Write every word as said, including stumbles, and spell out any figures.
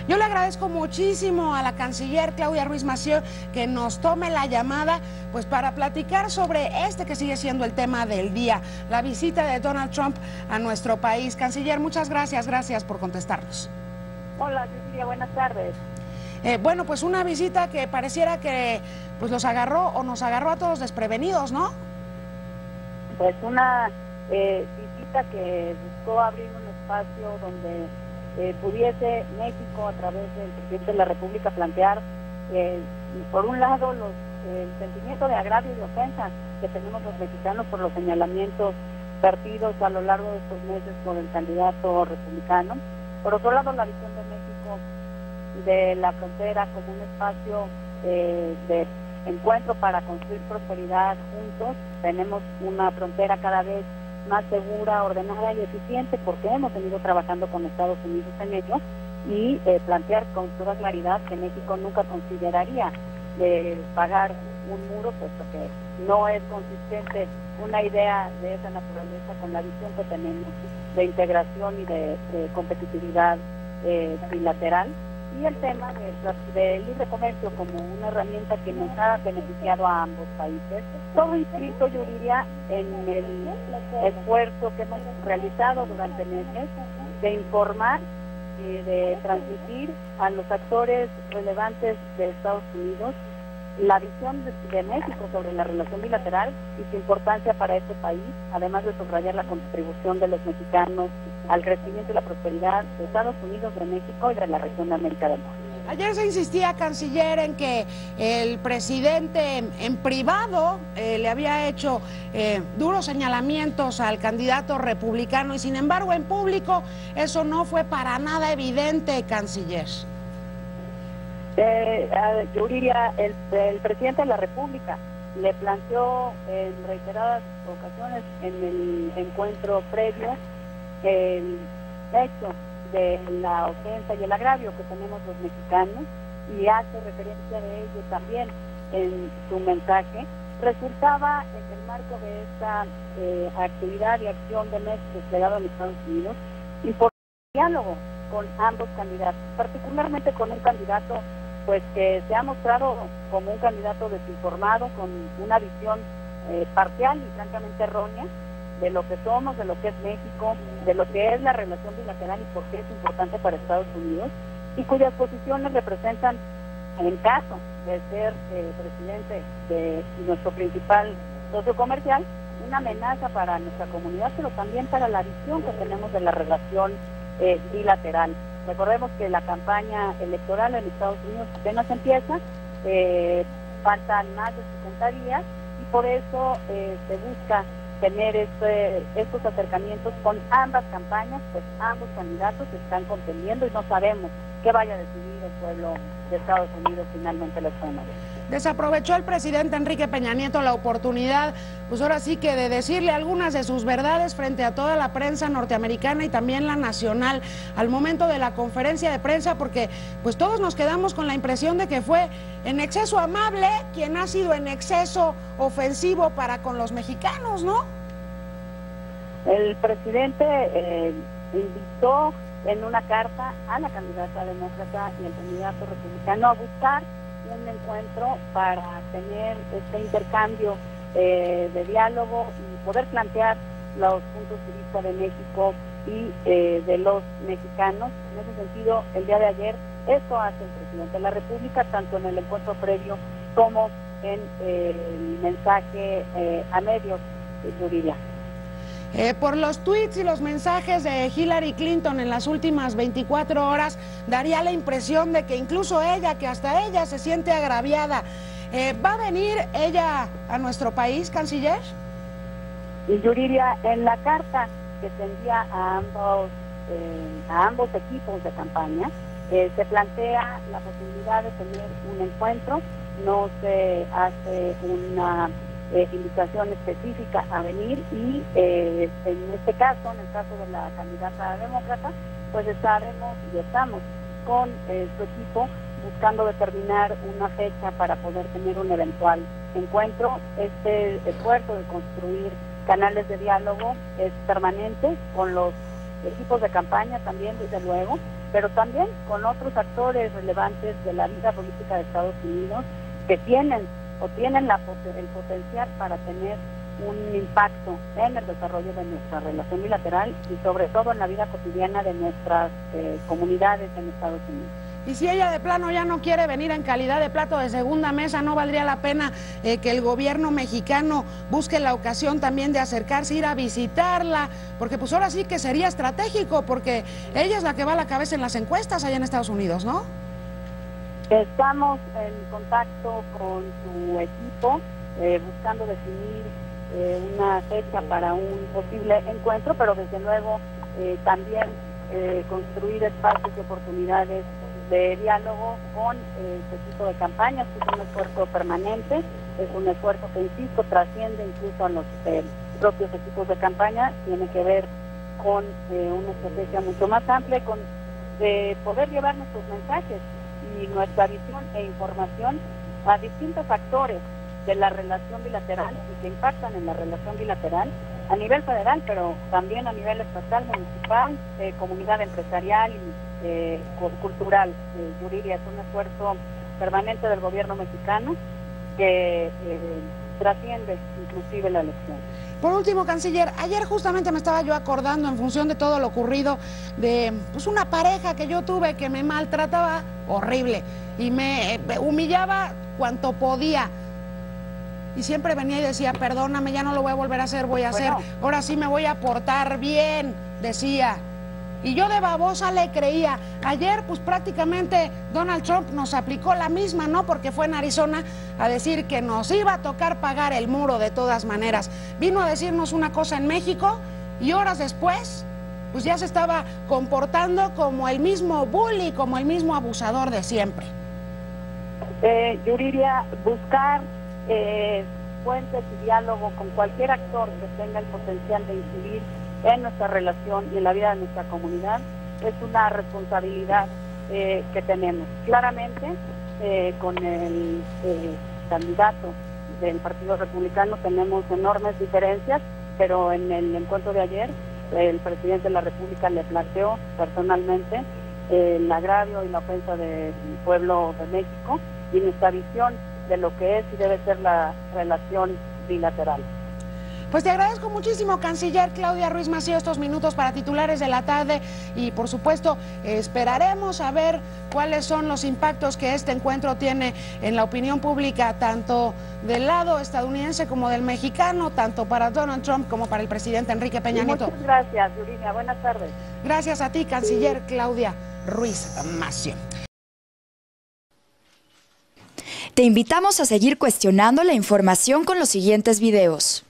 Yo le agradezco muchísimo a la canciller Claudia Ruiz Massieu que nos tome la llamada pues para platicar sobre este que sigue siendo el tema del día, la visita de Donald Trump a nuestro país. Canciller, muchas gracias, gracias por contestarnos. Hola, Cecilia, buenas tardes. Eh, bueno, pues una visita que pareciera que pues los agarró o nos agarró a todos desprevenidos, ¿no? Pues una eh, visita que buscó abrir un espacio donde eh, pudiese México, a través del presidente de la República, plantear, eh, por un lado, los, eh, el sentimiento de agravio y de ofensa que tenemos los mexicanos por los señalamientos vertidos a lo largo de estos meses por el candidato republicano. Por otro lado, la visión de México de la frontera como un espacio eh, de encuentro para construir prosperidad juntos. Tenemos una frontera cada vez más segura, ordenada y eficiente porque hemos venido trabajando con Estados Unidos en ello, y eh, plantear con toda claridad que México nunca consideraría de pagar un muro, puesto que no es consistente una idea de esa naturaleza con la visión que tenemos de integración y de, de competitividad eh, bilateral, y el tema del de libre comercio como una herramienta que nos ha beneficiado a ambos países. Todo inscrito, yo diría, en el esfuerzo que hemos realizado durante meses de informar y de transmitir a los actores relevantes de Estados Unidos la visión de, de México sobre la relación bilateral y su importancia para este país, además de subrayar la contribución de los mexicanos al crecimiento y la prosperidad de Estados Unidos, de México y de la región de América del Norte. Ayer se insistía, canciller, en que el presidente en, en privado eh, le había hecho eh, duros señalamientos al candidato republicano y sin embargo en público eso no fue para nada evidente, canciller. Eh, yo diría, el, el presidente de la República le planteó en reiteradas ocasiones en el encuentro previo el hecho de la ofensa y el agravio que tenemos los mexicanos, y hace referencia de ello también en su mensaje. Resultaba en el marco de esta eh, actividad y acción de México desplegado en Estados Unidos y por diálogo con ambos candidatos, particularmente con un candidato pues que se ha mostrado como un candidato desinformado, con una visión eh, parcial y francamente errónea de lo que somos, de lo que es México, de lo que es la relación bilateral y por qué es importante para Estados Unidos, y cuyas posiciones representan, en caso de ser eh, presidente de nuestro principal socio comercial, una amenaza para nuestra comunidad, pero también para la visión que tenemos de la relación eh, bilateral. Recordemos que la campaña electoral en Estados Unidos apenas empieza, eh, faltan más de sesenta días, y por eso eh, se busca tener este, estos acercamientos con ambas campañas, pues ambos candidatos se están contendiendo y no sabemos qué vaya a decidir el pueblo de Estados Unidos finalmente la semana. Desaprovechó el presidente Enrique Peña Nieto la oportunidad, pues ahora sí que de decirle algunas de sus verdades frente a toda la prensa norteamericana y también la nacional al momento de la conferencia de prensa, porque pues todos nos quedamos con la impresión de que fue en exceso amable quien ha sido en exceso ofensivo para con los mexicanos, ¿no? El presidente eh, invitó en una carta a la candidata demócrata y al candidato republicano a buscar un encuentro para tener este intercambio eh, de diálogo y poder plantear los puntos de vista de México y eh, de los mexicanos. En ese sentido, el día de ayer, esto hace el presidente de la República, tanto en el encuentro previo como en eh, el mensaje eh, a medios, yo diría. Eh, por los tweets y los mensajes de Hillary Clinton en las últimas veinticuatro horas, daría la impresión de que incluso ella, que hasta ella se siente agraviada. Eh, ¿Va a venir ella a nuestro país, canciller? Y yo diría, en la carta que se envía a ambos, eh, a ambos equipos de campaña, eh, se plantea la posibilidad de tener un encuentro, no se hace una Eh, invitación específica a venir, y eh, en este caso, en el caso de la candidata demócrata, pues estaremos y estamos con eh, su equipo buscando determinar una fecha para poder tener un eventual encuentro. Este esfuerzo de construir canales de diálogo es permanente con los equipos de campaña también, desde luego, pero también con otros actores relevantes de la vida política de Estados Unidos que tienen o tienen la, el potencial para tener un impacto en el desarrollo de nuestra relación bilateral y sobre todo en la vida cotidiana de nuestras eh, comunidades en Estados Unidos. Y si ella de plano ya no quiere venir en calidad de plato de segunda mesa, ¿no valdría la pena eh, que el gobierno mexicano busque la ocasión también de acercarse, ir a visitarla? Porque pues ahora sí que sería estratégico, porque ella es la que va a la cabeza en las encuestas allá en Estados Unidos, ¿no? Estamos en contacto con su equipo, eh, buscando definir eh, una fecha para un posible encuentro, pero desde luego eh, también eh, construir espacios y oportunidades de diálogo con eh, este tipo de campañas, que es un esfuerzo permanente, es un esfuerzo que, insisto, trasciende incluso a los eh, propios equipos de campaña, tiene que ver con eh, una estrategia mucho más amplia, con eh, poder llevar nuestros mensajes y nuestra visión e información a distintos actores de la relación bilateral y que impactan en la relación bilateral a nivel federal, pero también a nivel estatal, municipal, eh, comunidad empresarial y eh, cultural. Eh, Yuriria, es un esfuerzo permanente del gobierno mexicano que eh, trasciende inclusive la elección. Por último, canciller, ayer justamente me estaba yo acordando, en función de todo lo ocurrido, de pues una pareja que yo tuve que me maltrataba horrible y me, me humillaba cuanto podía. Y siempre venía y decía, perdóname, ya no lo voy a volver a hacer, voy a hacer, bueno, ahora sí me voy a portar bien, decía. Y yo de babosa le creía. Ayer, pues prácticamente Donald Trump nos aplicó la misma, ¿no? Porque fue en Arizona a decir que nos iba a tocar pagar el muro de todas maneras. Vino a decirnos una cosa en México y horas después, pues ya se estaba comportando como el mismo bully, como el mismo abusador de siempre. Eh, Yuriria, buscar eh, fuentes y diálogo con cualquier actor que tenga el potencial de incidir en nuestra relación y en la vida de nuestra comunidad es una responsabilidad eh, que tenemos. Claramente, eh, con el eh, candidato del Partido Republicano tenemos enormes diferencias, pero en el encuentro de ayer el presidente de la República le planteó personalmente eh, el agravio y la ofensa del pueblo de México y nuestra visión de lo que es y debe ser la relación bilateral. Pues te agradezco muchísimo, canciller Claudia Ruiz Massieu, estos minutos para Titulares de la Tarde y por supuesto esperaremos a ver cuáles son los impactos que este encuentro tiene en la opinión pública, tanto del lado estadounidense como del mexicano, tanto para Donald Trump como para el presidente Enrique Peña Nieto. Muchas gracias, Yuriria. Buenas tardes. Gracias a ti, canciller Claudia Ruiz Massieu. Te invitamos a seguir cuestionando la información con los siguientes videos.